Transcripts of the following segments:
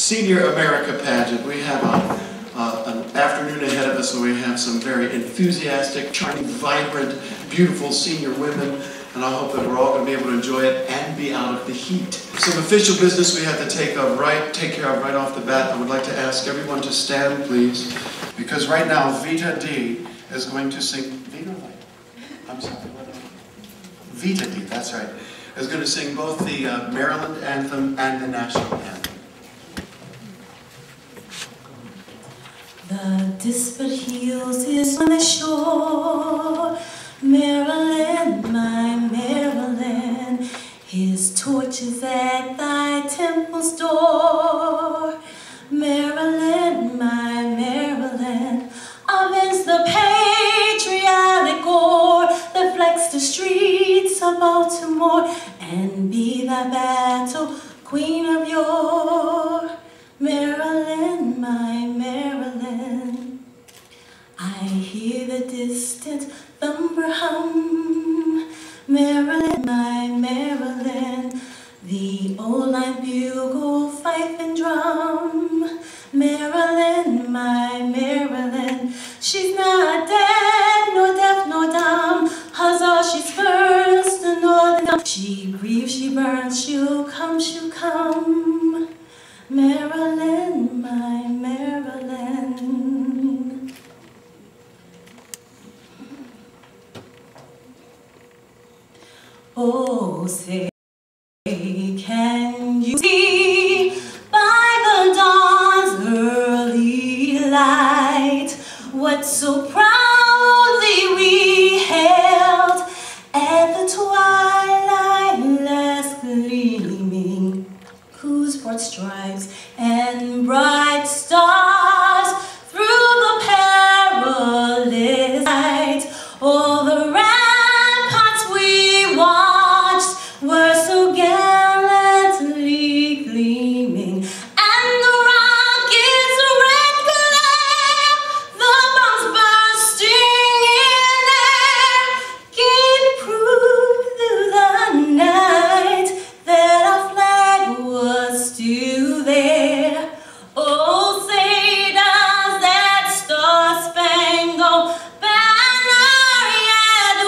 Senior America pageant. We have an afternoon ahead of us, and we have some very enthusiastic, charming, vibrant, beautiful senior women, and I hope that we're all going to be able to enjoy it and be out of the heat. Some official business we have to take care of right off the bat. I would like to ask everyone to stand, please, because right now Vita D is going to sing. Vita D, that's right, is going to sing both the Maryland anthem and the national anthem. The disparate hills is on the shore, Maryland, my Maryland, his torches at thy temple's door. Maryland, my Maryland, avenge the patriotic gore that flecks the streets of Baltimore, and be thy battle queen of yore. Maryland, my Maryland, I hear the distant thumper hum. Maryland, my Maryland, the old line bugle, fife and drum. Maryland, my Maryland, she's not dead, nor deaf, nor dumb. Huzzah, she's first, the northern. She grieves, she burns, she'll come, she'll come. Maryland, my Maryland. Oh, say, can you see by the dawn's early light what so proudly we hailed at the twilight last gleaming, whose broad stripes and bright stars through the perilous night, all the ramparts we watched were so gallantly gleaming, and the rockets' red glare, the bombs bursting in air, gave proof through the night that our flag was still there. Oh, say does that star-spangled banner yet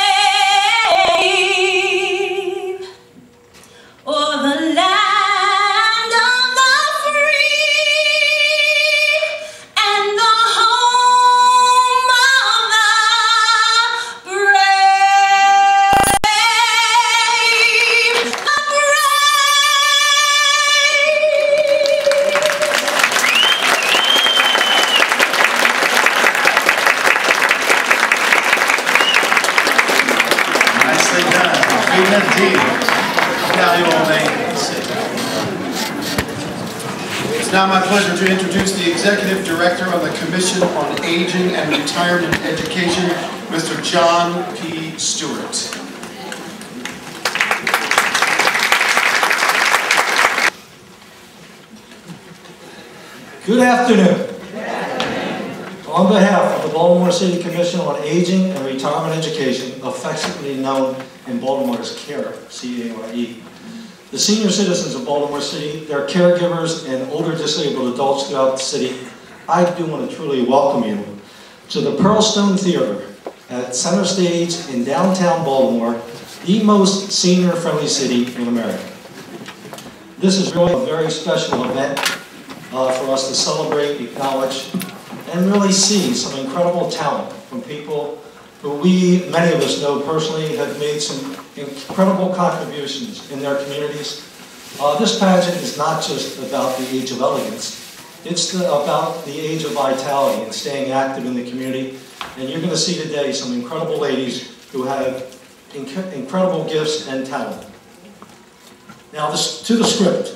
wave o'er the land of the free and the home of the brave, Nicely done. Vita D. Now you all may sit. It's now my pleasure to introduce the Executive Director of the Commission on Aging and Retirement Education, Mr. John P. Stewart. Good afternoon. On behalf of the Baltimore City Commission on Aging and Retirement Education, affectionately known in Baltimore as CARE, C-A-R-E, the senior citizens of Baltimore City, their caregivers, and older disabled adults throughout the city, I do want to truly welcome you to the Pearlstone Theater at Center Stage in downtown Baltimore, the most senior-friendly city in America. This is really a very special event for us to celebrate, acknowledge, and really see some incredible talent from people who many of us know personally, have made some incredible contributions in their communities. This pageant is not just about the age of elegance, it's about the age of vitality and staying active in the community. And you're going to see today some incredible ladies who have incredible gifts and talent. Now to the script.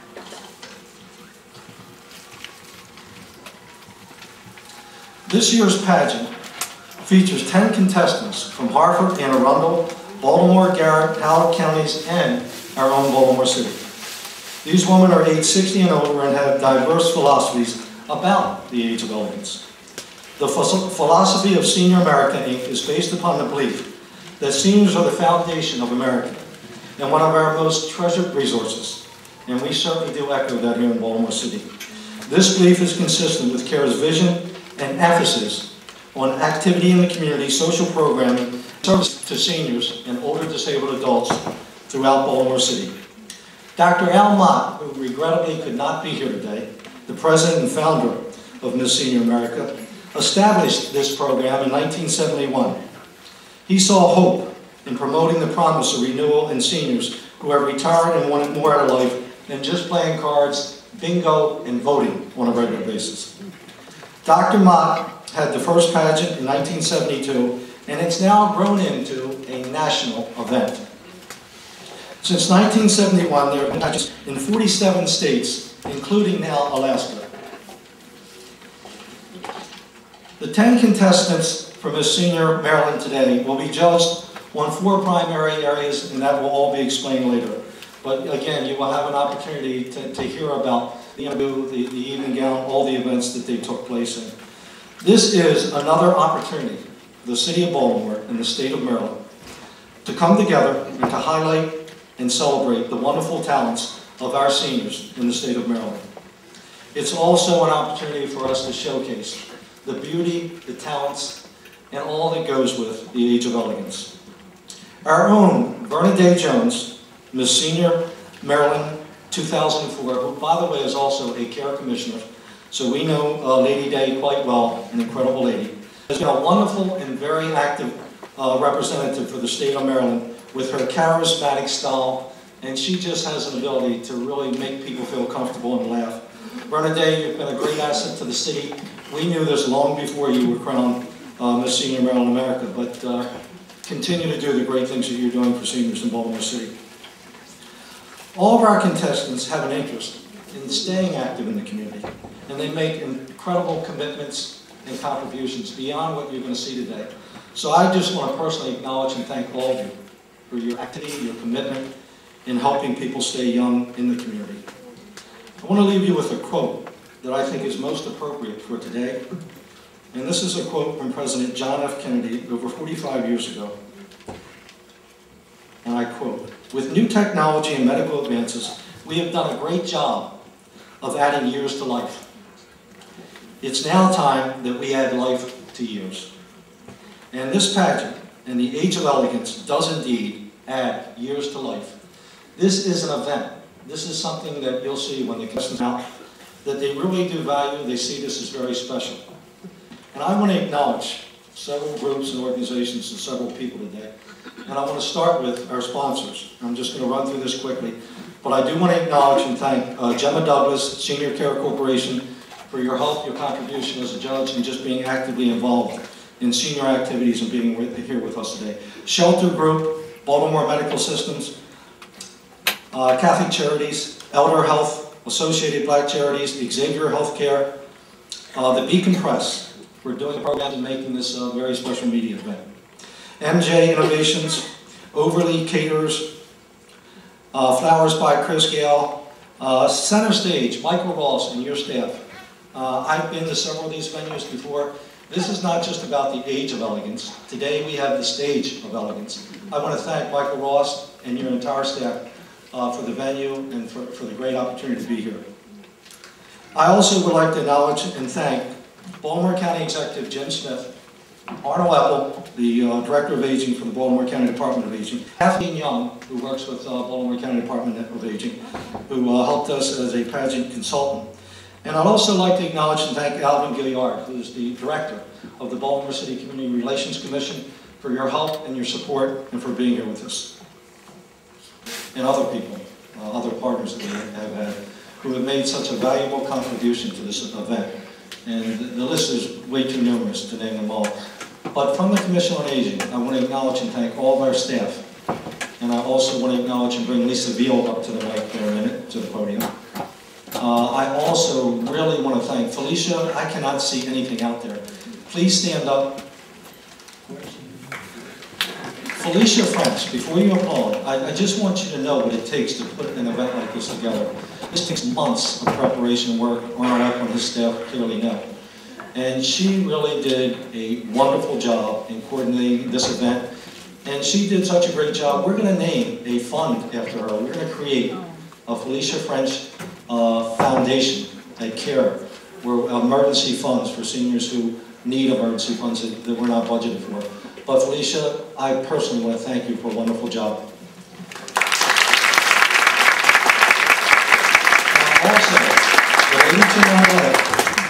This year's pageant features 10 contestants from Hartford, Anne Arundel, Baltimore, Garrett, Howard counties, and our own Baltimore City. These women are age 60 and older and have diverse philosophies about the age of elegance. The philosophy of Senior America, Inc. is based upon the belief that seniors are the foundation of America and one of our most treasured resources. and we certainly do echo that here in Baltimore City. This belief is consistent with CARE's vision and emphasis on activity in the community, social programming, service to seniors and older disabled adults throughout Baltimore City. Dr. Al Mott, who regrettably could not be here today, the president and founder of Miss Senior America, established this program in 1971. He saw hope in promoting the promise of renewal in seniors who have retired and wanted more out of life than just playing cards, bingo, and voting on a regular basis. Dr. Mott had the first pageant in 1972, and it's now grown into a national event. Since 1971, there have been pageants in 47 states, including now Alaska. The 10 contestants for Miss Senior Maryland today will be judged on 4 primary areas, and that will all be explained later. But again, you will have an opportunity to hear about the interview, the evening gown, all the events that they took place in. This is another opportunity for the City of Baltimore and the State of Maryland to come together and to highlight and celebrate the wonderful talents of our seniors in the State of Maryland. It's also an opportunity for us to showcase the beauty, the talents, and all that goes with the Age of Elegance. Our own Verna Day Jones, Miss Senior Maryland 2004, who by the way is also a CARE commissioner, so we know Lady Day quite well, an incredible lady, has been a wonderful and very active representative for the State of Maryland with her charismatic style, and she just has an ability to really make people feel comfortable and laugh. Verna Day, you've been a great asset to the city. We knew this long before you were crowned Miss Senior Maryland America, but continue to do the great things that you're doing for seniors in Baltimore City. All of our contestants have an interest in staying active in the community, and they make incredible commitments and contributions beyond what you're going to see today. So I just want to personally acknowledge and thank all of you for your activity, your commitment in helping people stay young in the community. I want to leave you with a quote that I think is most appropriate for today. And this is a quote from President John F. Kennedy over 45 years ago. And I quote, "With new technology and medical advances, we have done a great job of adding years to life. It's now time that we add life to years." And this pageant and the Age of Elegance does indeed add years to life. This is an event. This is something that you'll see when the contestants come out, that they really do value. They see this as very special. And I want to acknowledge several groups and organizations and several people today. And I want to start with our sponsors. I'm just going to run through this quickly. But I do want to acknowledge and thank Gemma Douglas, Senior Care Corporation, for your help, your contribution as a judge, and just being actively involved in senior activities and being here with us today. Shelter Group, Baltimore Medical Systems, Catholic Charities, Elder Health, Associated Black Charities, Xavier Healthcare, the Beacon Press. We're doing the program and making this a very special media event. MJ Innovations, Overly Caterers, Flowers by Chris Gale, Center Stage, Michael Ross and your staff. I've been to several of these venues before. This is not just about the Age of Elegance. Today we have the Stage of Elegance. I want to thank Michael Ross and your entire staff for the venue and for the great opportunity to be here. I also would like to acknowledge and thank Baltimore County Executive Jim Smith, Arnold Apple, the Director of Aging for the Baltimore County Department of Aging, Kathleen Young, who works with Baltimore County Department of Aging, who helped us as a pageant consultant. And I'd also like to acknowledge and thank Alvin Gilliard, who is the Director of the Baltimore City Community Relations Commission, for your help and your support and for being here with us. And other people, other partners that we have had, who have made such a valuable contribution to this event. And the list is way too numerous to name them all. But from the Commission on Aging, I want to acknowledge and thank all of our staff. And I also want to acknowledge and bring Lisa Veal up to the mic for a minute, to the podium. I also really want to thank Felicia. I cannot see anything out there. Please stand up. Felicia French, before you applaud, I just want you to know what it takes to put an event like this together. This takes months of preparation work. Arnold Apple and his staff clearly know. And she really did a wonderful job in coordinating this event. And she did such a great job. We're going to name a fund after her. We're going to create Felicia French Foundation at CARE, where emergency funds for seniors who need emergency funds that we're not budgeted for. But Felicia, I personally want to thank you for a wonderful job. Also, the lady to my left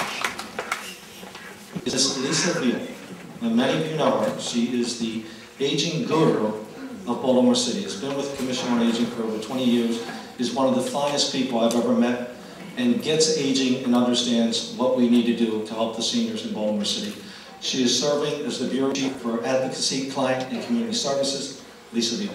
is Lisa Veal. And many of you know her. She is the aging guru of Baltimore City. Has been with the Commission on Aging for over 20 years. Is one of the finest people I've ever met, and gets aging and understands what we need to do to help the seniors in Baltimore City. She is serving as the Bureau Chief for Advocacy, Client, and Community Services. Lisa Veal.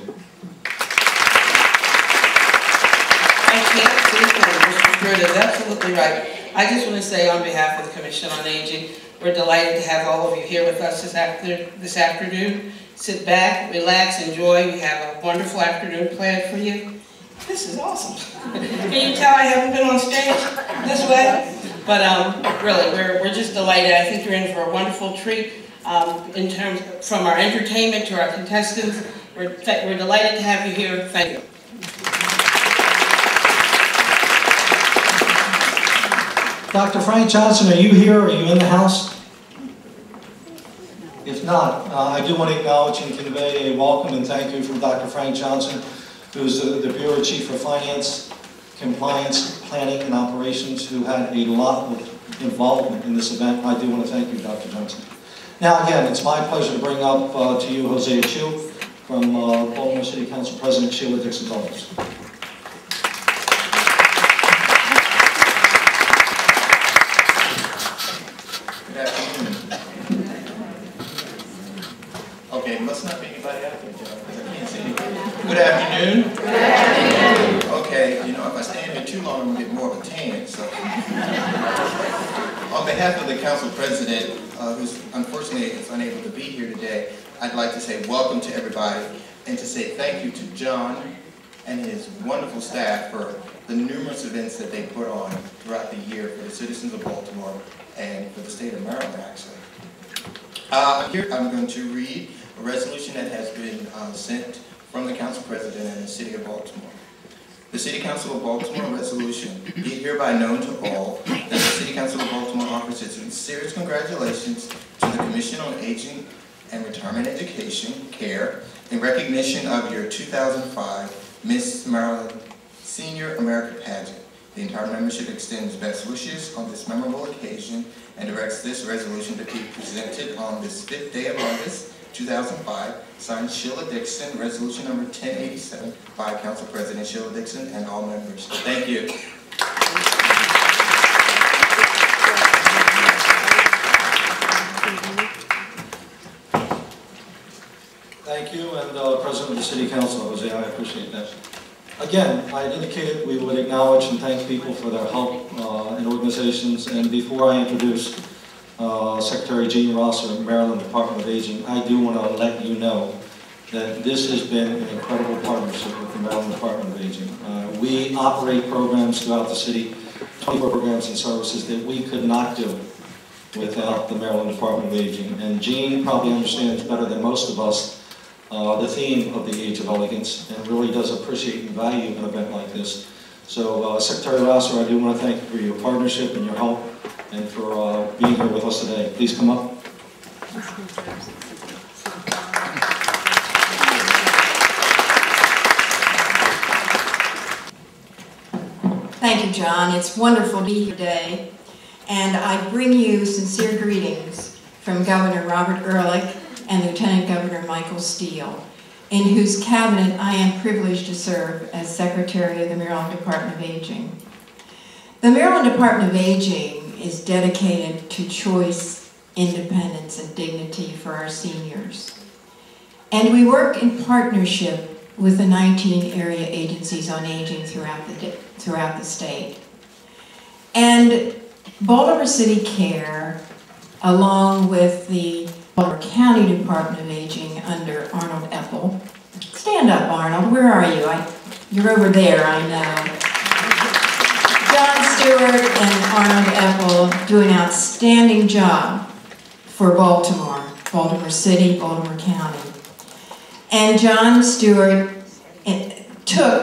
I can't speak for Mr. Stewart is absolutely right. I just want to say on behalf of the Commission on Aging, we're delighted to have all of you here with us this afternoon. Sit back, relax, enjoy. We have a wonderful afternoon planned for you. This is awesome. Can you tell I haven't been on stage this way? But really, we're just delighted. I think you're in for a wonderful treat in terms from our entertainment to our contestants. We're delighted to have you here. Thank you. Dr. Frank Johnson, are you here? Are you in the house? If not, I do want to acknowledge and convey a welcome and thank you from Dr. Frank Johnson, who is the Bureau Chief for Finance, Compliance, Planning, and Operations, who had a lot of involvement in this event. I do want to thank you, Dr. Johnson. Now, again, it's my pleasure to bring up to you Hosea Chu from Baltimore City Council President Sheila Dixon Douglas. Good afternoon. Okay, must not be anybody out there, John, because I can't see anybody. Good afternoon. Good afternoon. Okay, you know, if I stand here too long, I'm going to get more of a tan, so. On behalf of the Council President, who's unfortunately is unable to be here today, I'd like to say welcome to everybody and to say thank you to John and his wonderful staff for the numerous events that they put on throughout the year for the citizens of Baltimore and for the state of Maryland, actually. Here I'm going to read a resolution that has been sent from the Council President and the City of Baltimore. The City Council of Baltimore resolution, be it hereby known to all that the City Council of Baltimore offers its sincerest congratulations to the Commission on Aging and Retirement Education, CARE, in recognition of your 2005 Miss Maryland Senior America Pageant. The entire membership extends best wishes on this memorable occasion and directs this resolution to be presented on this 5th day of August, 2005, signed Sheila Dixon, resolution number 1087 by Council President Sheila Dixon and all members. Thank you. Thank you, and President of the City Council, Jose, I appreciate that. Again, I had indicated we would acknowledge and thank people for their help and organizations, and before I introduce Secretary Gene Rosser of Maryland Department of Aging, I do want to let you know that this has been an incredible partnership with the Maryland Department of Aging. We operate programs throughout the city, 24 programs and services that we could not do without the Maryland Department of Aging. And Gene probably understands better than most of us the theme of the Age of Elegance, and really does appreciate and value an event like this. So Secretary Rosser, I do want to thank you for your partnership and your help, and for being here with us today. Please come up. Thank you, John. It's wonderful to be here today. And I bring you sincere greetings from Governor Robert Ehrlich and Lieutenant Governor Michael Steele, in whose cabinet I am privileged to serve as Secretary of the Maryland Department of Aging. The Maryland Department of Aging is dedicated to choice, independence, and dignity for our seniors. And we work in partnership with the 19 area agencies on aging throughout the state. And Baltimore City CARE, along with the Baltimore County Department of Aging under Arnold Epple. Stand up, Arnold. Where are you? You're over there, I know. John Stewart and Arnold Epple do an outstanding job for Baltimore, Baltimore City, Baltimore County. And John Stewart took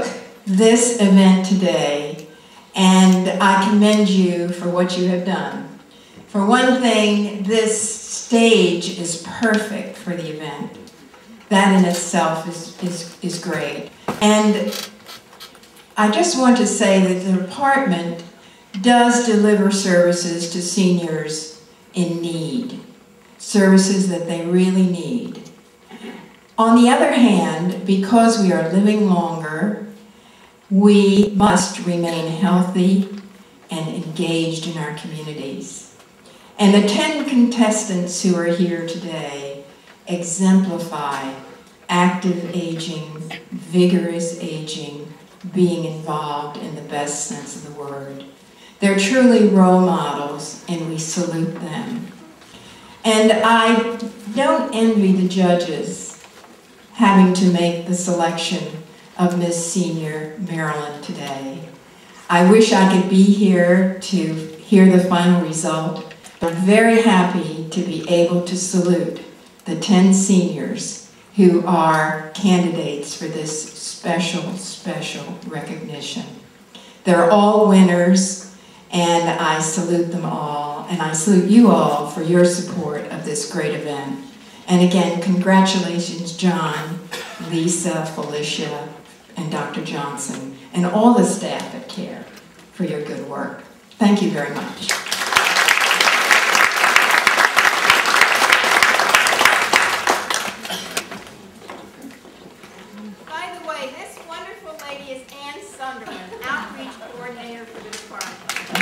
this event today, and I commend you for what you have done. For one thing, this stage is perfect for the event. That in itself is great. And I just want to say that the department does deliver services to seniors in need, services that they really need. On the other hand, because we are living longer, we must remain healthy and engaged in our communities. And the 10 contestants who are here today exemplify active aging, vigorous aging, being involved in the best sense of the word. They're truly role models, and we salute them. And I don't envy the judges having to make the selection of Miss Senior Maryland today. I wish I could be here to hear the final result. I'm very happy to be able to salute the 10 seniors who are candidates for this special recognition. They're all winners, and I salute them all, and I salute you all for your support of this great event. And again, congratulations, John, Lisa, Felicia, and Dr. Johnson, and all the staff at CARE for your good work. Thank you very much. By the way, this wonderful lady is Ann Sunderland, Outreach Coordinator for the department.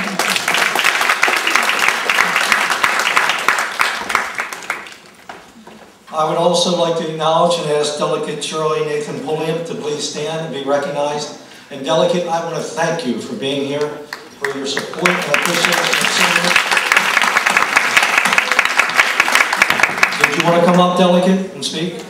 I would also like to acknowledge and ask Delegate Shirley Nathan Pulliam to please stand and be recognized. And Delegate, I want to thank you for being here, for your support and appreciation. Did you want to come up, Delegate, and speak?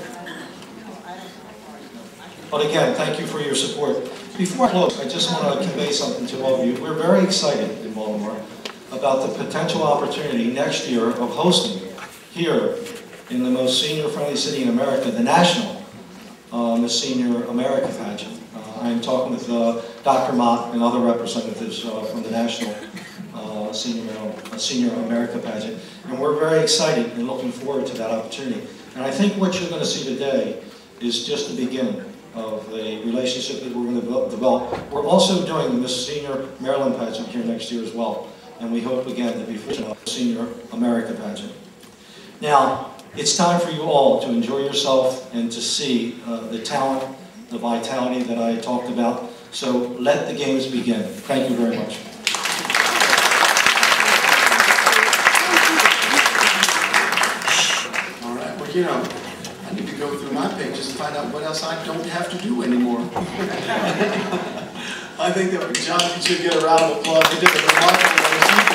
But again, thank you for your support. Before I close, I just want to convey something to all of you. We're very excited in Baltimore about the potential opportunity next year of hosting here in the most senior-friendly city in America, the national Miss Senior America pageant. I'm talking with Dr. Mott and other representatives from the national Senior America pageant, and we're very excited and looking forward to that opportunity. And I think what you're going to see today is just the beginning of a relationship that we're going to develop. We're also doing the Miss Senior Maryland pageant here next year as well, and we hope again to be fortunate of the Senior America pageant. Now, it's time for you all to enjoy yourself and to see the talent, the vitality that I talked about. So let the games begin. Thank you very much. All right, well, you know, I need to go through my pages to find out what else I don't have to do anymore. I think that John should get a round of applause. He did a remarkable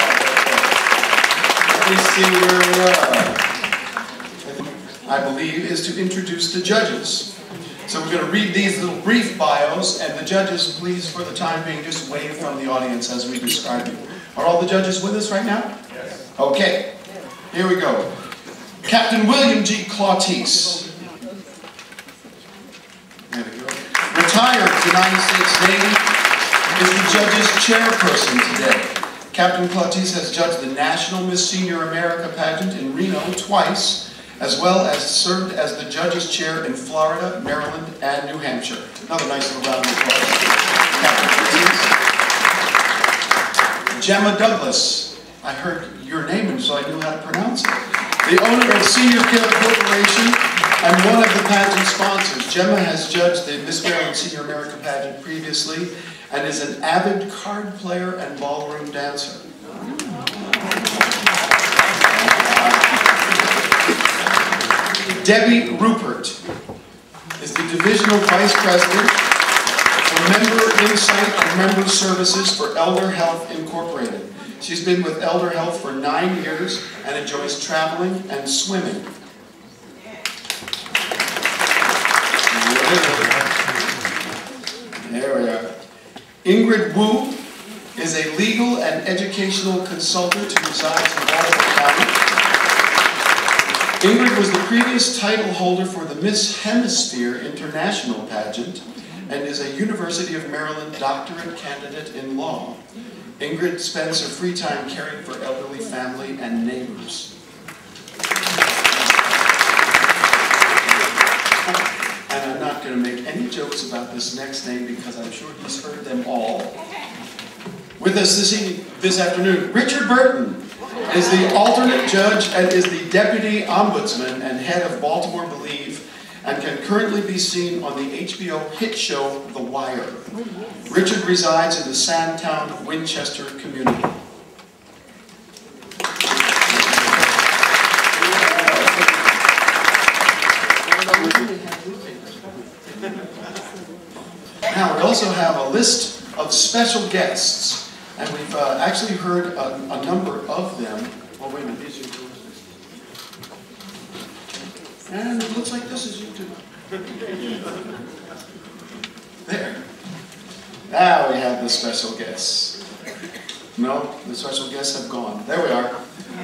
job. Let me see where I believe is to introduce the judges. So we're going to read these little brief bios, and the judges, please, for the time being, just wave from the audience as we describe you. Are all the judges with us right now? Yes. Okay, here we go. Captain William G. Clautisse. There we go. Retired United States Navy, is the judge's chairperson today. Captain Clautisse has judged the National Miss Senior America pageant in Reno twice, as well as served as the judge's chair in Florida, Maryland, and New Hampshire. Another nice little round of applause. Gemma Douglas. I heard your name, and so I knew how to pronounce it. The owner of Senior Care Corporation and one of the pageant sponsors. Gemma has judged the Miss Maryland Senior America pageant previously and is an avid card player and ballroom dancer. Debbie Rupert is the Divisional Vice President for Member Insight and Member Services for Elder Health Incorporated. She's been with Elder Health for 9 years and enjoys traveling and swimming. There we are. Ingrid Wu is a legal and educational consultant who resides in Baltimore County. Ingrid was the previous title holder for the Miss Hemisphere International pageant and is a University of Maryland doctorate candidate in law. Ingrid spends her free time caring for elderly family and neighbors. And I'm not going to make any jokes about this next name because I'm sure he's heard them all. With us this afternoon, Richard Burton is the alternate judge and is the deputy ombudsman and head of Baltimore Believe, and can currently be seen on the HBO hit show The Wire. Richard resides in the Sandtown, Winchester community. Now we also have a list of special guests, and we've actually heard a number of them. Oh, wait a minute, these are yours. And it looks like this is you too. There. Now we have the special guests. No, the special guests have gone. There we are.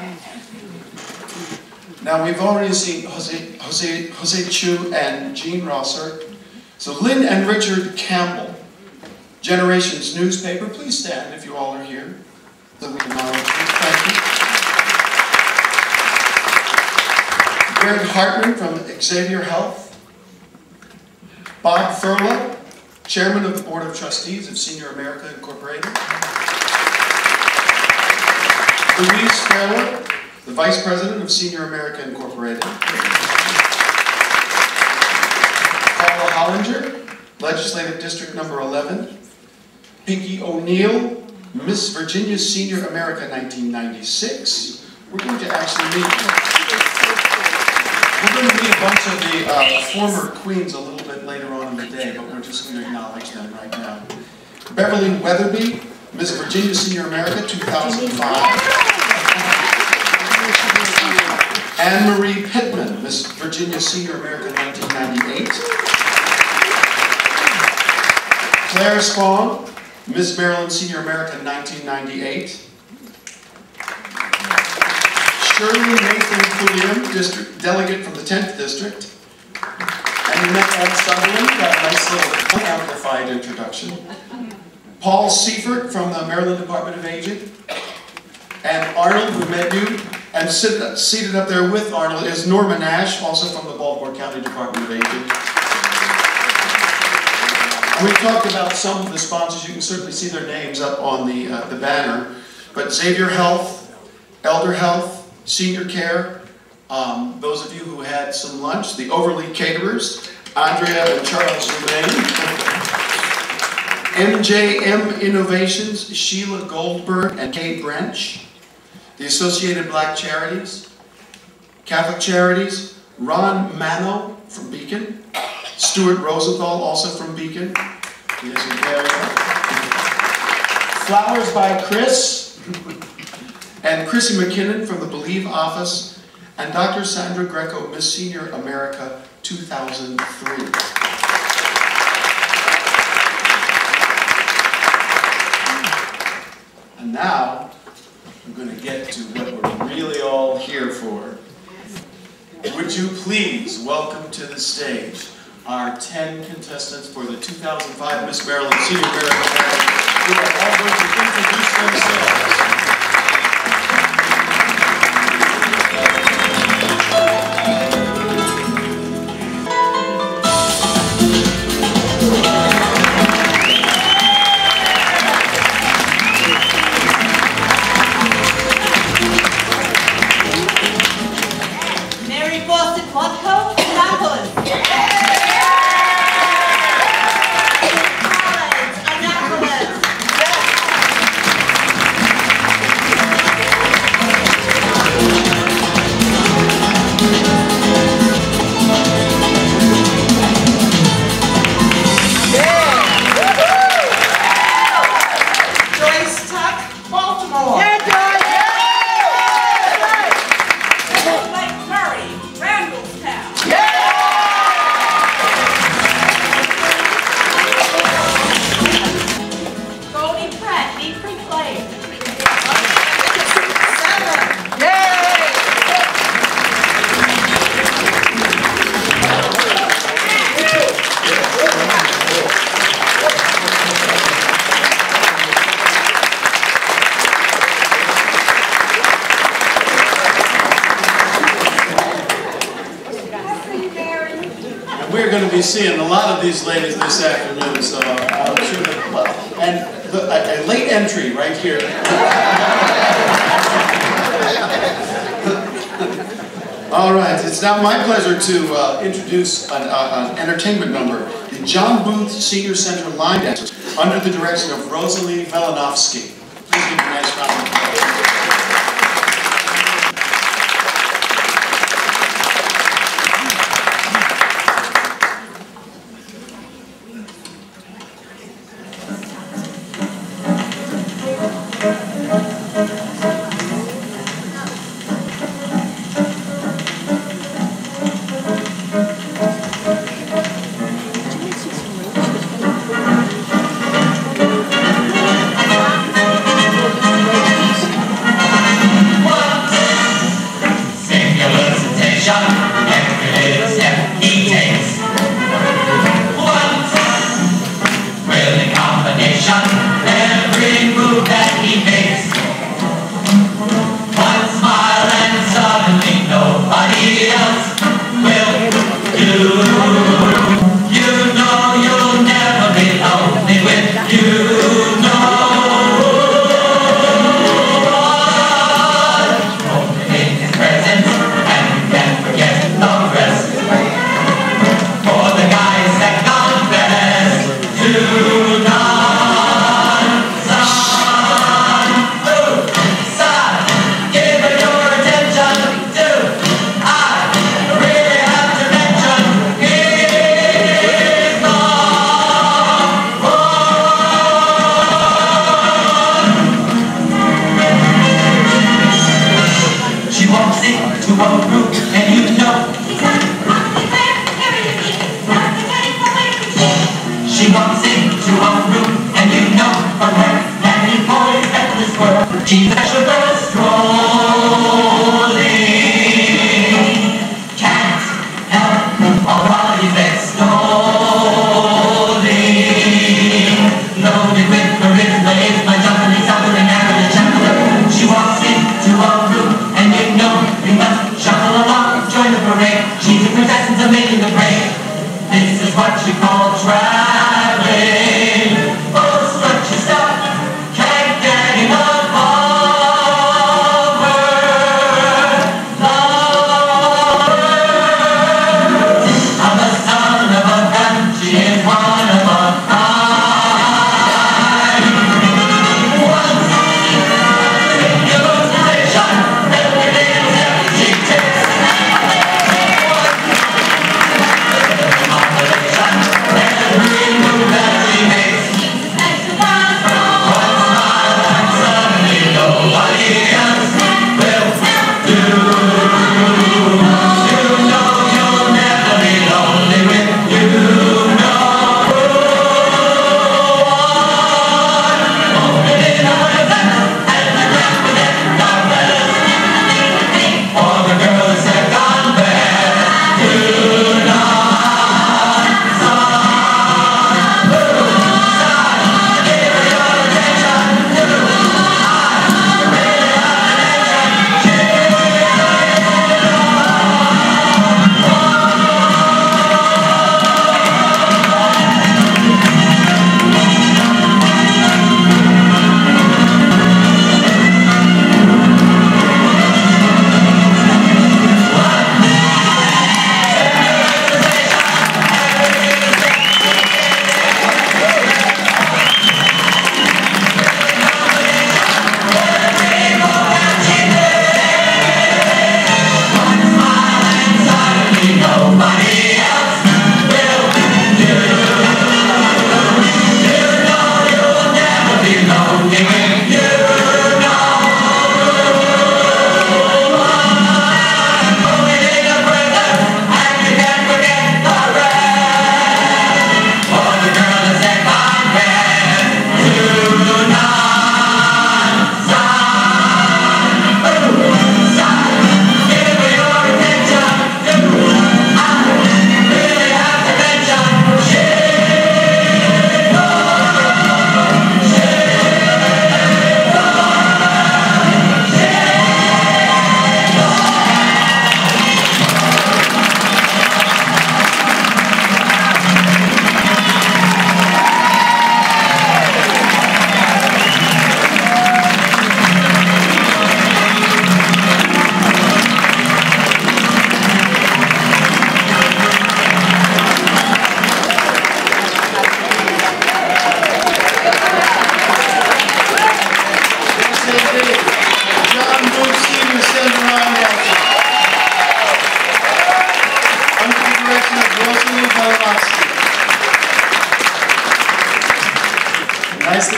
Now we've already seen Jose Chu and Jean Rosser. So Lynn and Richard Campbell, Generations newspaper. Please stand if you all are here. So we acknowledge you. Thank you. Greg Hartman from Xavier Health. Bob Thurlow, Chairman of the Board of Trustees of Senior America Incorporated. Louise Fairwood, the Vice President of Senior America Incorporated. Paula Hollinger, Legislative District Number 11. Pinky O'Neill, Miss Virginia Senior America 1996. We're going to actually meet a bunch of the former queens a little bit later on in the day, but we're just going to acknowledge them right now. Beverly Weatherby, Miss Virginia Senior America 2005. Anne Marie Pittman, Miss Virginia Senior America 1998. Claire Spong, Miss Maryland Senior America 1998. Shirley Nathan Pulliam, District Delegate from the 10th District. And Annette Ann Sutherland, got a nice little unamplified introduction. Paul Seifert from the Maryland Department of Aging. And Arnold, who met you, and seated up there with Arnold is Norma Nash, also from the Baltimore County Department of Aging. And we talked about some of the sponsors. You can certainly see their names up on the banner. But Xavier Health, Elder Health, Senior Care, those of you who had some lunch, the Overly Caterers, Andrea and Charles Germain, MJM Innovations, Sheila Goldberg and Kay Brench, the Associated Black Charities, Catholic Charities, Ron Mano from Beacon, Stuart Rosenthal, also from Beacon. Flowers by Chris, and Chrissy McKinnon from the Believe office, and Dr. Sandra Greco, Miss Senior America 2003. And now, we're going to get to what we're really all here for. Would you please welcome to the stage our 10 contestants for the 2005 Miss Maryland Senior America Pageant, who are all going to introduce themselves. Randallstown. we're going to be seeing a lot of these ladies this afternoon, so I'm sure that, and a late entry right here. All right, it's now my pleasure to introduce an entertainment number, the John Booth Senior Center Line Dancers, under the direction of Rosalie Melanovsky. Please give a nice round of applause.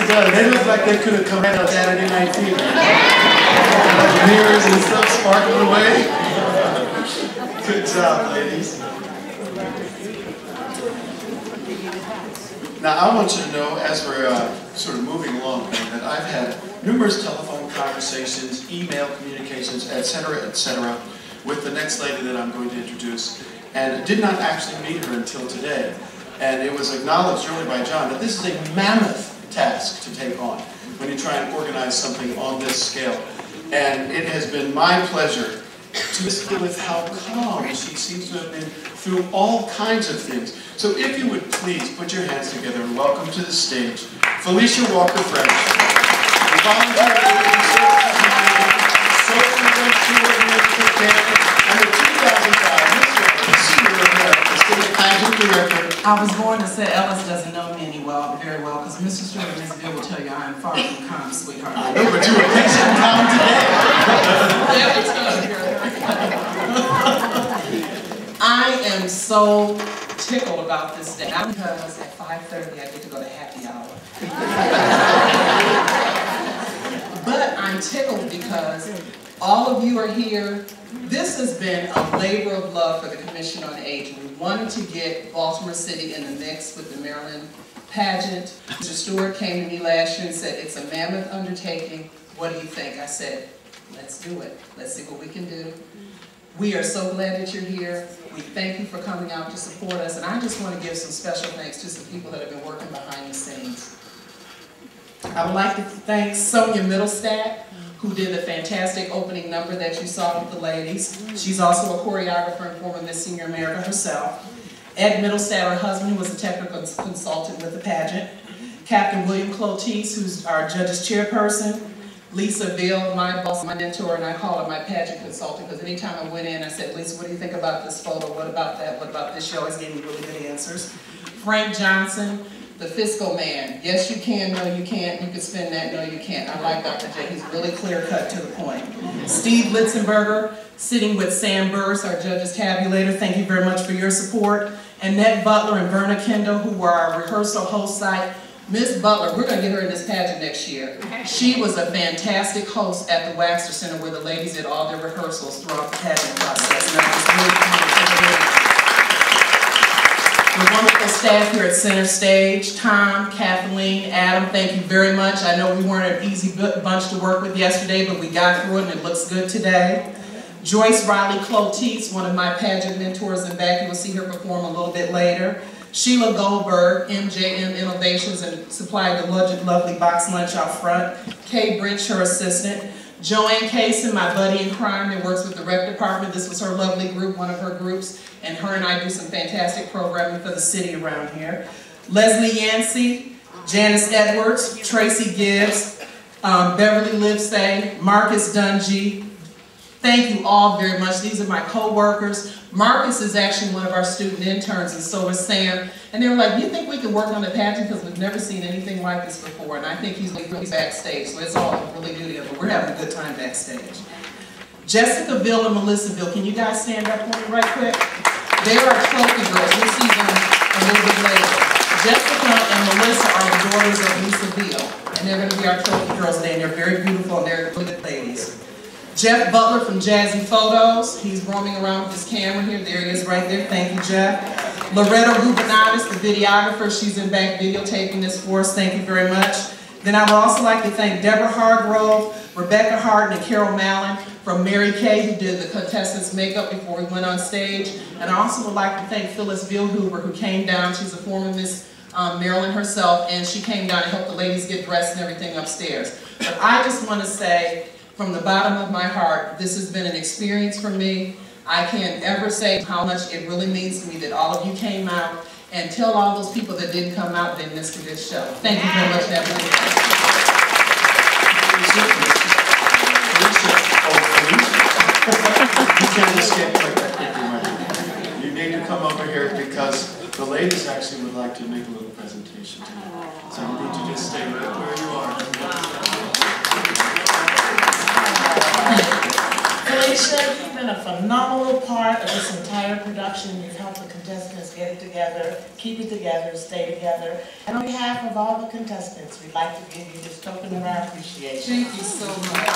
it does. They look like they could have come out on Saturday Night Fever. Mirrors and stuff sparkling away. Good job, ladies. Now, I want you to know, as we're sort of moving along, that I've had numerous telephone conversations, email communications, etc., with the next lady that I'm going to introduce, and did not actually meet her until today. And it was acknowledged earlier by John that this is a mammoth task to take on when you try and organize something on this scale. And it has been my pleasure to see with how calm she seems to have been through all kinds of things. So if you would please put your hands together and welcome to the stage Felicia Walker French, the volunteer social coordinator and the 2005 Senior American State Pageant Director. I was born to say Ellis doesn't know me very well, because Mr. Stewart and Ms. Bill will tell you I am far from calm, sweetheart. I know, but you were patient and calm today. I am so tickled about this day. Not because at 5:30 I get to go to happy hour. But I'm tickled because all of you are here. This has been a labor of love for the Commission on Aging. We wanted to get Baltimore City in the mix with the Maryland pageant. Mr. Stewart came to me last year and said, it's a mammoth undertaking. What do you think? I said, let's do it. Let's see what we can do. We are so glad that you're here. We thank you for coming out to support us. And I just want to give some special thanks to some people that have been working behind the scenes. I would like to thank Sonia Middlestadt, who did the fantastic opening number that you saw with the ladies. She's also a choreographer and former Miss Senior America herself. Ed Middlestadt, her husband, who was a technical consultant with the pageant. Captain William Clotis, who's our judge's chairperson. Lisa Bill, my boss, my mentor, and I call her my pageant consultant, because anytime I went in, I said, Lisa, what do you think about this photo? What about that? What about this? She always gave me really good answers. Frank Johnson, the fiscal man. Yes, you can. No, you can't. You can spend that. No, you can't. I like Dr. J. He's really clear cut to the point. Steve Litzenberger, sitting with Sam Burris, our judge's tabulator. Thank you very much for your support. Annette Butler and Verna Kendall, who were our rehearsal host site. Ms. Butler, we're going to get her in this pageant next year. She was a fantastic host at the Waxter Center, where the ladies did all their rehearsals throughout the pageant process. And I was really the wonderful staff here at Center Stage, Tom, Kathleen, Adam, thank you very much. I know we weren't an easy bunch to work with yesterday, but we got through it and it looks good today. Joyce Riley Clotis, one of my pageant mentors in back, you will see her perform a little bit later. Sheila Goldberg, MJM Innovations, and supplied the lovely box lunch out front. Kay Brinch, her assistant. Joanne Kaysen, my buddy in crime that works with the rec department. This was her lovely group, one of her groups, and her and I do some fantastic programming for the city around here. Leslie Yancey, Janice Edwards, Tracy Gibbs, Beverly Livesay, Marcus Dungy. Thank you all very much. These are my co-workers. Marcus is actually one of our student interns, and so is Sam. And they were like, you think we can work on the pageant? Because we've never seen anything like this before. And I think he's backstage, so it's all really new to him, but we're having a good time backstage. Jessica Bill and Melissa Bill, can you guys stand up for me right quick? They are our trophy girls. We'll see them a little bit later. Jessica and Melissa are the daughters of Lisa Bill, and they're going to be our trophy girls today, and they're very beautiful, and they're good ladies. Jeff Butler from Jazzy Photos. He's roaming around with his camera here. There he is right there. Thank you, Jeff. Loretta Rubenatis, the videographer. She's in back videotaping this for us. Thank you very much. Then I would also like to thank Deborah Hargrove, Rebecca Harden, and Carol Mallon from Mary Kay, who did the contestants' makeup before we went on stage. And I also would like to thank Phyllis Vilhuber, who came down. She's a former Miss Maryland herself, and she came down to help the ladies get dressed and everything upstairs. But I just want to say, from the bottom of my heart, this has been an experience for me. I can't ever say how much it really means to me that all of you came out, and tell all those people that didn't come out they missed a good show. Thank you very much, everyone. You can't escape like that quickly. You need to come over here because the ladies actually would like to make a little presentation to you. So you need to just stay right where you are. Felicia, you've been been a phenomenal part of this entire production. You've helped the contestants get it together, keep it together, stay together. And on behalf of all the contestants, we'd like to give you this token of our appreciation. Thank you so much.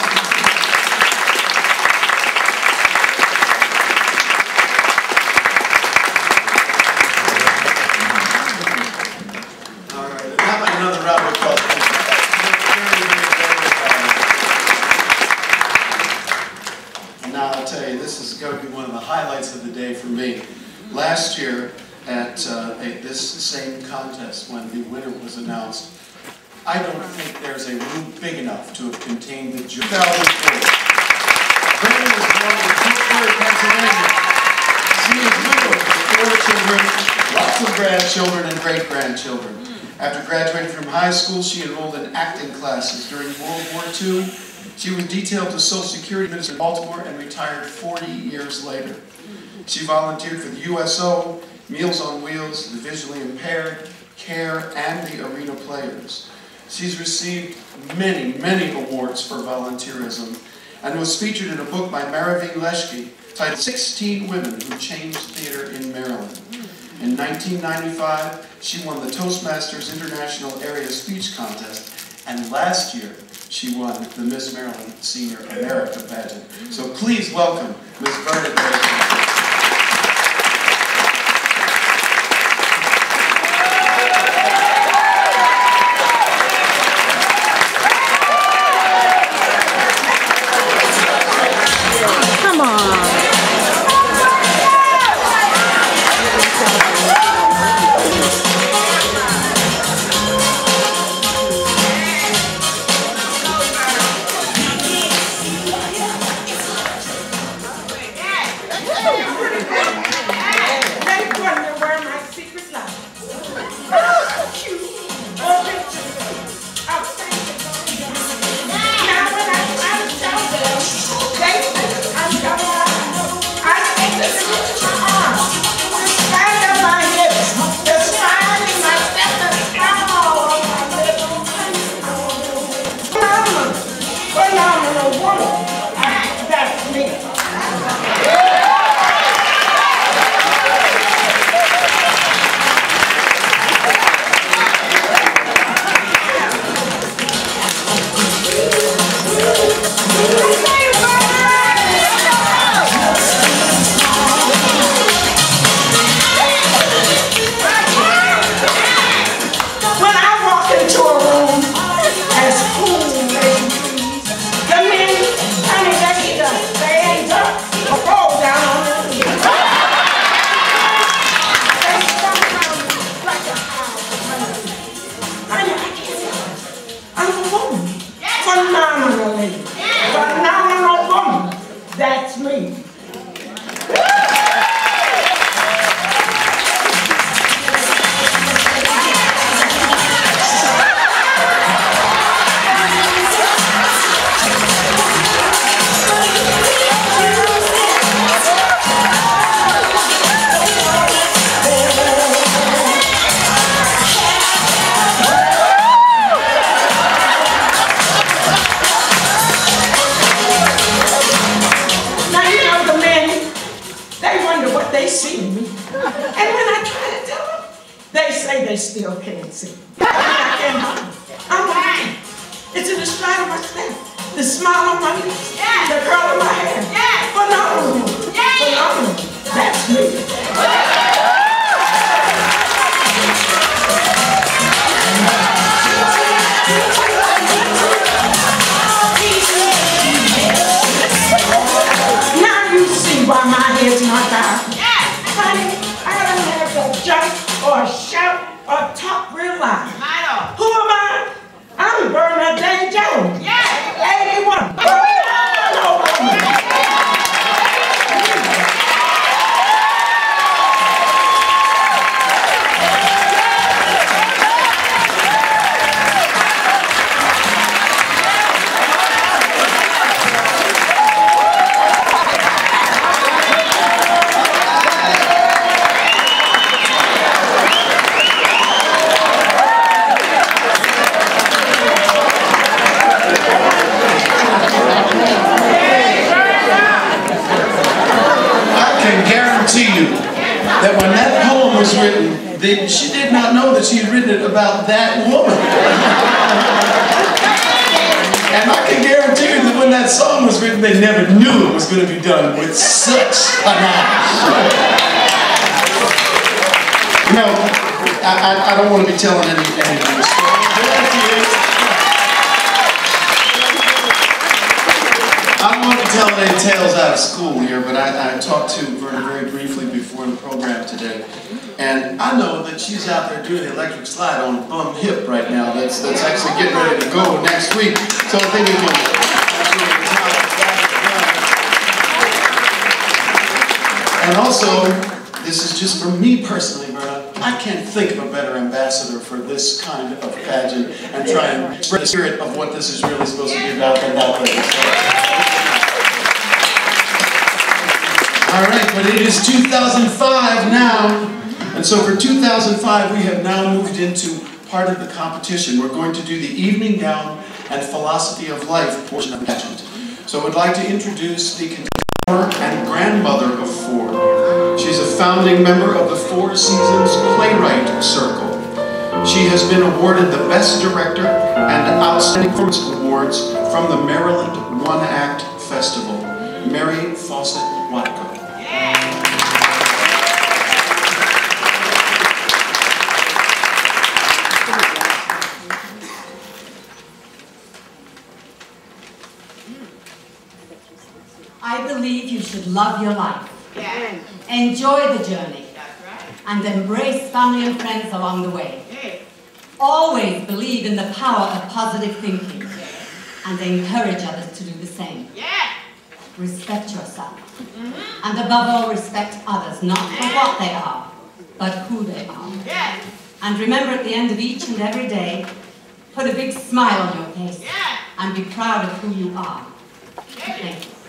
All right, how about another round of applause? And now I'll tell you, this is going to be one of the highlights of the day for me. Last year at this same contest, when the winner was announced, I don't think there's a room big enough to have contained the 2004. Brandon was born in Pittsburgh, Pennsylvania. She is widowed with 4 children, lots of grandchildren and great-grandchildren. After graduating from high school, she enrolled in acting classes. During World War II, she was detailed to Social Security Administration in Baltimore and retired 40 years later. She volunteered for the USO, Meals on Wheels, the Visually Impaired, CARE, and the Arena Players. She's received many, many awards for volunteerism and was featured in a book by Maravene Leshke titled 16 Women Who Changed Theater in Maryland. In 1995, she won the Toastmasters International Area Speech Contest, and last year, she won the Miss Maryland Senior America pageant. So please welcome Ms. Verna Grayson. that when that poem was written, she did not know that she had written it about that woman. And I can guarantee you that when that song was written, they never knew it was going to be done with such panache. You know, I don't want to be telling any story. I don't want to tell any tales out of school here, but I talked to Verna very briefly before the program today. And I know that she's out there doing the electric slide on a bum hip right now. That's actually getting ready to go next week. So I think it will. And also, this is just for me personally, Verna. I can't think of a better ambassador for this kind of pageant and try and spread the spirit of what this is really supposed to be about than that lady. All right, but it is 2005 now. And so for 2005, we have now moved into part of the competition. We're going to do the evening gown and philosophy of life portion of the pageant. So I would like to introduce the contemporary and grandmother of four. She's a founding member of the Four Seasons Playwright Circle. She has been awarded the Best Director and Outstanding Performance Awards from the Maryland One Act Festival. Mary Fawcett Watko. I believe you should love your life. Yeah. Enjoy the journey. That's right. And embrace family and friends along the way. Yeah. Always believe in the power of positive thinking. And encourage others to do the same. Yeah. Respect yourself. And above all, respect others, not for what they are, but who they are. Yeah. And remember, at the end of each and every day, put a big smile on your face. Yeah. And be proud of who you are. Thank you.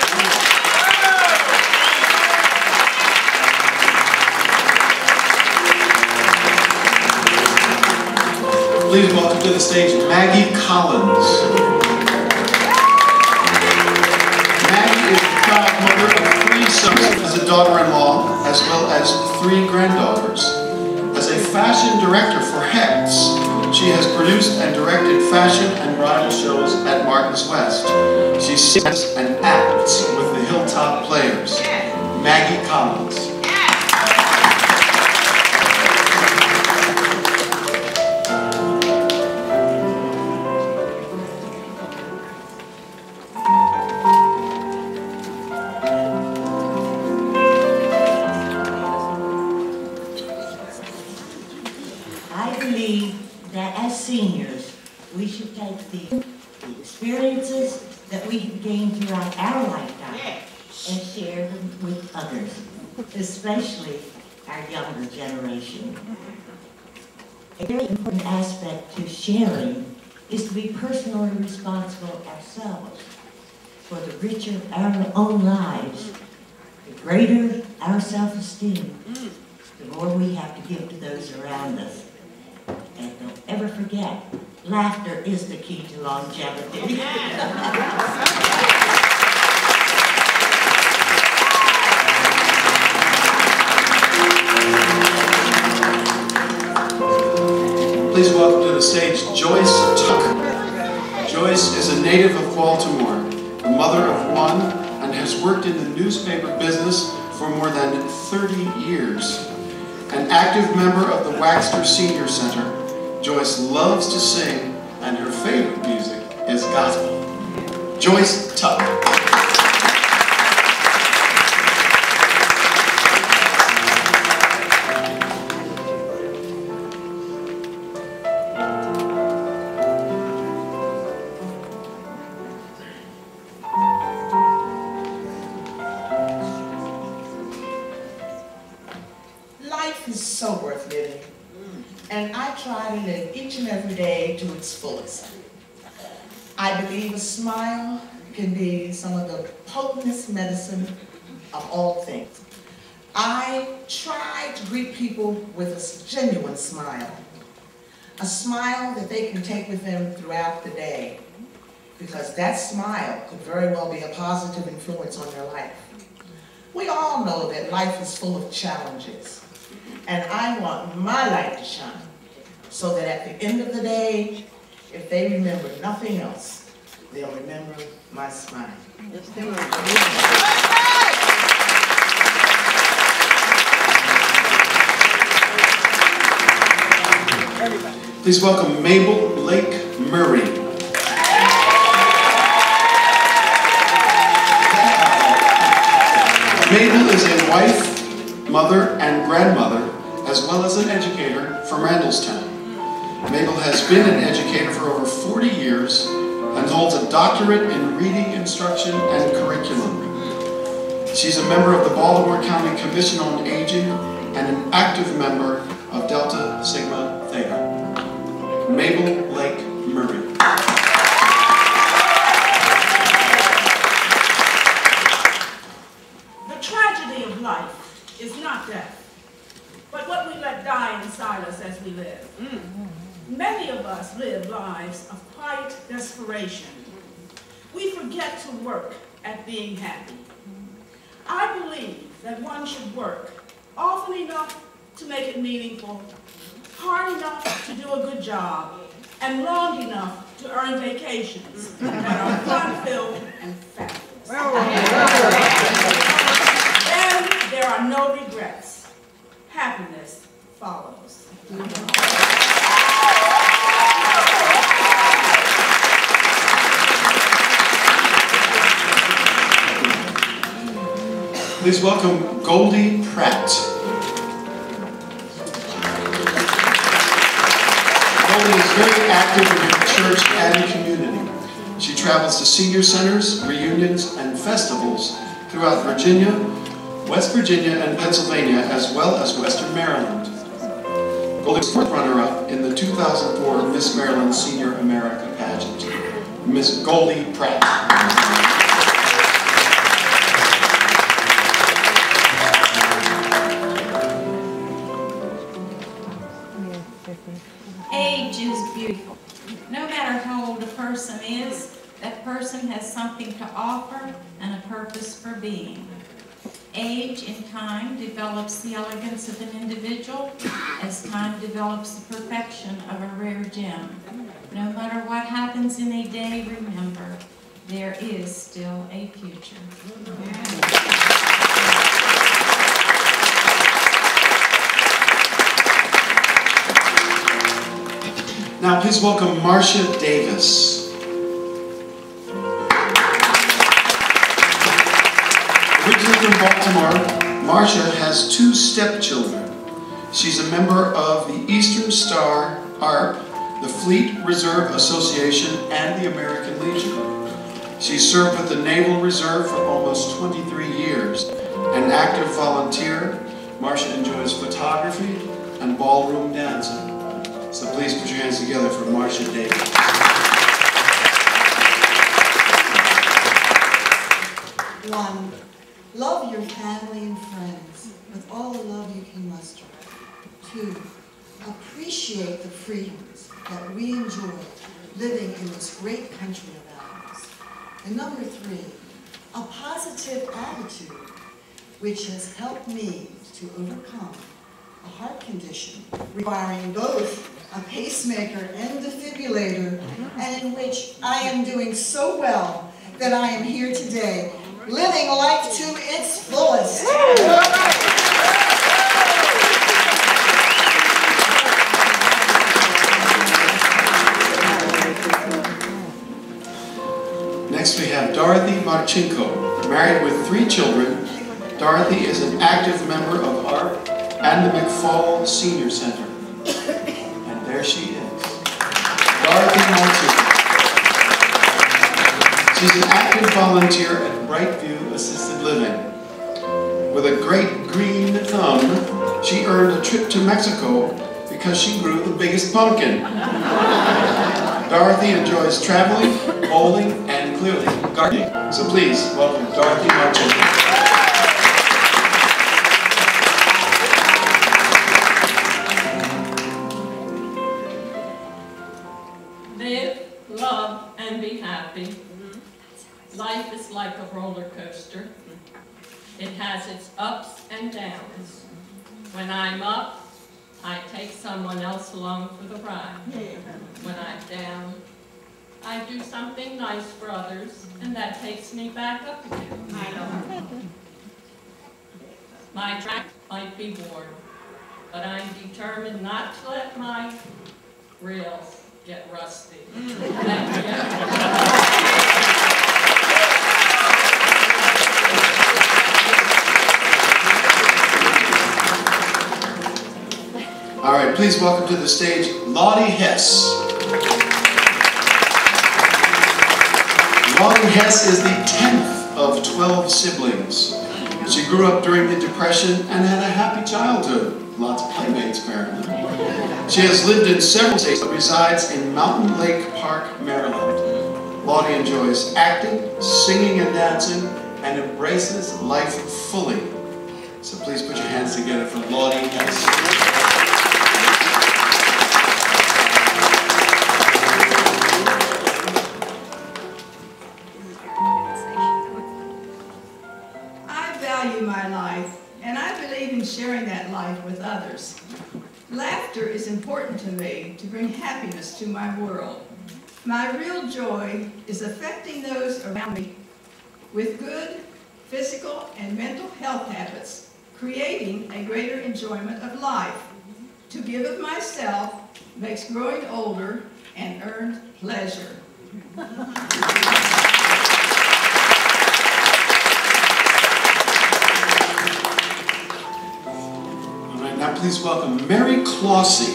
Please welcome to the stage Maggie Collins. Maggie is the proud mother of 3 sons as a daughter-in-law, as well as 3 granddaughters. As a fashion director for Hex, she has produced and directed fashion and bridal shows at Martin's West. She sings and acts with the Hilltop Players. Maggie Collins. Seniors, we should take the experiences that we have gained throughout our lifetime and share them with others, especially our younger generation. A very important aspect to sharing is to be personally responsible ourselves. For the richer our own lives, the greater our self-esteem, the more we have to give to those around us. And don't ever forget, laughter is the key to longevity. Please welcome to the stage Joyce Tucker. Joyce is a native of Baltimore, a mother of 1, and has worked in the newspaper business for more than 30 years. An active member of the Waxter Senior Center, Joyce loves to sing, and her favorite music is gospel. Joyce Tucker. Life is so worth living. And I try to live each and every day to its fullest. I believe a smile can be some of the potentest medicine of all things. I try to greet people with a genuine smile. A smile that they can take with them throughout the day. Because that smile could very well be a positive influence on their life. We all know that life is full of challenges. And I want my light to shine so that at the end of the day, if they remember nothing else, they'll remember my smile. Please welcome Mabel Lake Murray. Mabel is a wife, mother, and grandmother, as well as an educator from Randallstown. Mabel has been an educator for over 40 years and holds a doctorate in reading instruction and curriculum. She's a member of the Baltimore County Commission on Aging and an active member of Delta Sigma Theta. Mabel Lake Murray. The tragedy of life is not death, but what we let die inside us as we live. Many of us live lives of quiet desperation. We forget to work at being happy. I believe that one should work often enough to make it meaningful, hard enough to do a good job, and long enough to earn vacations that are fun-filled and fabulous. Then there are no regrets. Happiness follows. Please welcome Goldie Pratt. Goldie is very active in her church and community. She travels to senior centers, reunions, and festivals throughout Virginia, West Virginia, and Pennsylvania, as well as Western Maryland. Goldie was fourth runner-up in the 2004 Miss Maryland Senior America pageant. Miss Goldie Pratt. Age is beautiful. No matter how old a person is, that person has something to offer and a purpose for being. Age in time develops the elegance of an individual as time develops the perfection of a rare gem. No matter what happens in a day, remember, there is still a future. Now please welcome Marcia Davis. Originally from Baltimore, Marcia has two stepchildren. She's a member of the Eastern Star ARP, the Fleet Reserve Association, and the American Legion. She served with the Naval Reserve for almost 23 years. An active volunteer, Marcia enjoys photography and ballroom dancing. So please put your hands together for Marcia Davis. One, love your family and friends with all the love you can muster. Two, appreciate the freedoms that we enjoy living in this great country of ours. And number three, a positive attitude, which has helped me to overcome a heart condition requiring both a pacemaker and defibrillator, and in which I am doing so well that I am here today, living life to its fullest. Next we have Dorothy Marchenko. Married with 3 children, Dorothy is an active member of ARP and the McFall Senior Center. And there she is, Dorothy Marchenko. She's an active volunteer at Brightview Assisted Living. With a great green thumb, she earned a trip to Mexico because she grew the biggest pumpkin. Dorothy enjoys traveling, bowling, and clearly gardening. So please welcome Dorothy Marchenko. Live, love, and be happy. Life is like a roller coaster. It has its ups and downs. When I'm up, I take someone else along for the ride. When I'm down, I do something nice for others, and that takes me back up again. I know. My track might be worn, but I'm determined not to let my rails get rusty. Thank you. All right, please welcome to the stage Lottie Hess. Lottie Hess is the 10th of 12 siblings. She grew up during the Depression and had a happy childhood. Lots of playmates, apparently. She has lived in several states but resides in Mountain Lake Park, Maryland. Lottie enjoys acting, singing, and dancing, and embraces life fully. So please put your hands together for Lottie Hess. My life, and I believe in sharing that life with others. Laughter is important to me to bring happiness to my world. My real joy is affecting those around me with good physical and mental health habits, creating a greater enjoyment of life. To give of myself makes growing older and earned pleasure. Now please welcome Mary Clossie.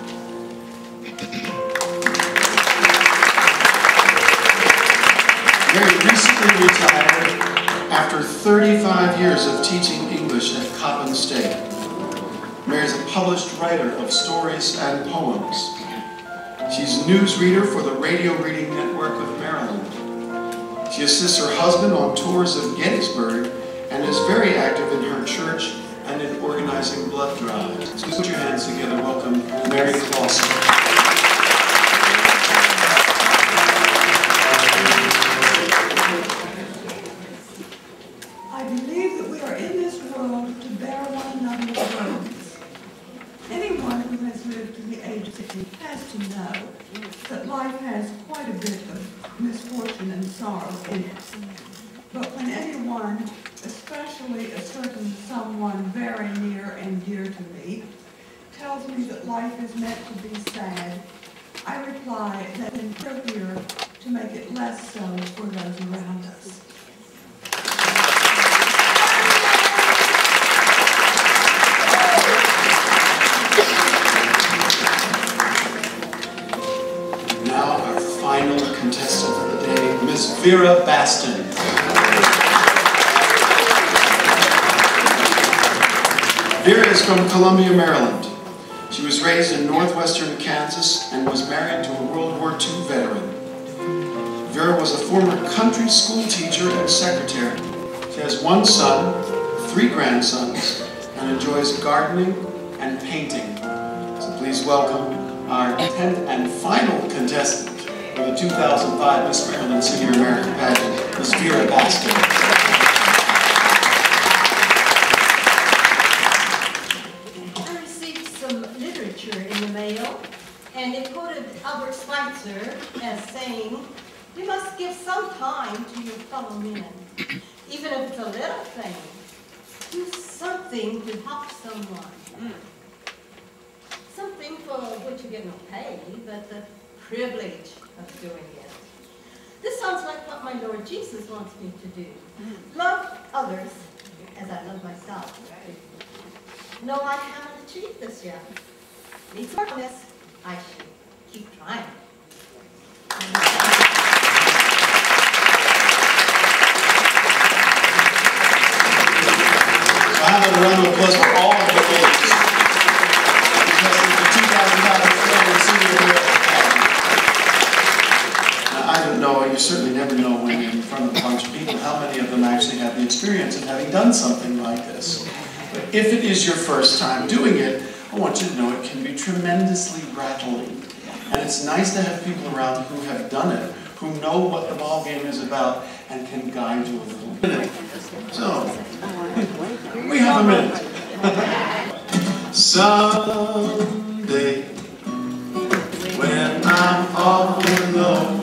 Mary recently retired after 35 years of teaching English at Coppin State. Mary is a published writer of stories and poems. She's newsreader for the Radio Reading Network of Maryland. She assists her husband on tours of Gettysburg and is very active in her church and in organizing blood drives. So put your hands together. Welcome Mary Clossie. I believe that we are in this world to bear one another's burdens. Anyone who has lived to the age of 60 has to know that life has quite a bit of misfortune and sorrow in it. But when anyone, especially a certain someone very near and dear to me, tells me that life is meant to be sad, I reply that it's appropriate to make it less so for those around us. Now our final contestant of the day, Miss Vera Baston. Vera is from Columbia, Maryland. She was raised in northwestern Kansas and was married to a World War II veteran. Vera was a former country school teacher and secretary. She has one son, 3 grandsons, and enjoys gardening and painting. So please welcome our 10th and final contestant for the 2005 Miss Maryland Senior American Pageant, Miss Vera Baston. And it quoted Albert Schweitzer as saying, "You must give some time to your fellow men, even if it's a little thing. Do something to help someone. Something for which you get no pay, but the privilege of doing it." This sounds like what my Lord Jesus wants me to do. Love others as I love myself. No, I haven't achieved this yet. Needs work on this. I should keep trying. So I have a round of applause for all of the ladies. Because it's the 2005 Maryland Senior American Pageant. Now, I don't know, you certainly never know when you're in front of a bunch of people how many of them actually have the experience of having done something like this. But if it is your first time doing it, I want you to know it can be tremendously rattling. And it's nice to have people around who have done it, who know what the ball game is about, and can guide you a little So, we have a minute. Someday, when I'm all alone,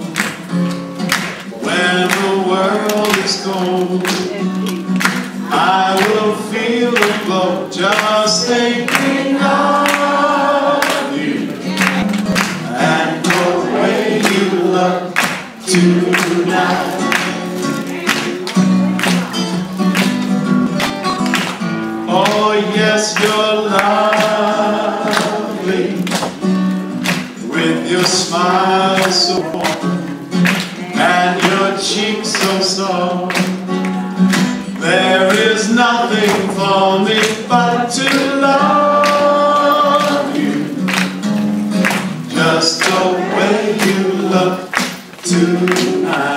when the world is cold, I will feel the glow just thinking of you and the way you look tonight. Oh yes, you're lovely, with your smile so warm and your cheeks so soft. There is nothing for me but to love you, just the way you look tonight.